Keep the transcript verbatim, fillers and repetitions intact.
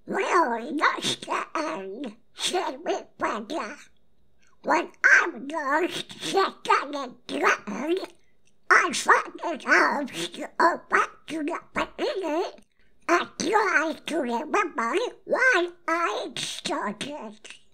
Well, that's the end, said Big Panda. When I was lost, said Tiny Dragon, I found it out to go back to the beginning and try to remember why I started.